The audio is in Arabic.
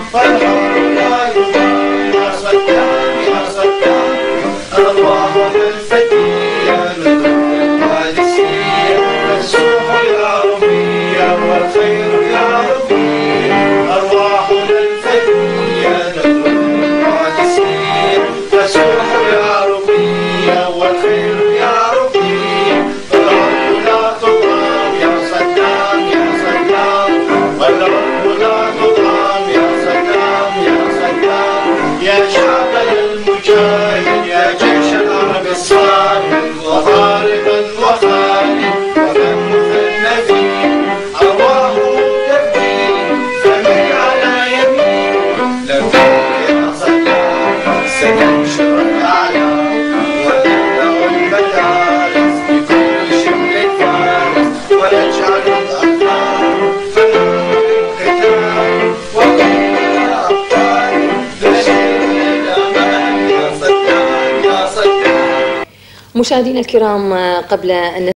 فالحر لا يضام يا صدام يا صدام. أرواح الفتية نذور القادسية تسوح يا ربية والخير يا ربية. أرواحنا الفتية نذور القادسية تسوح يا ربية والخير يا ربية. والأرض لا تضام يا صدام يا صدام. والأرض لا تضام يا صدام يا صدام. يا شعبنا المجاهد يا جيش العرب الصالح وغالبا وخالد ومن مثنفين. أرواحهم تبكي فمن على يمين. لبيك يا صدام سننشر الأعلام ونبدأ المدارس بكل شمل فارس ونجعل الأبطال فنور الختام وغير الأبطال نشير للأمان يا صدام يا صدام. مشاهدينا الكرام، قبل أن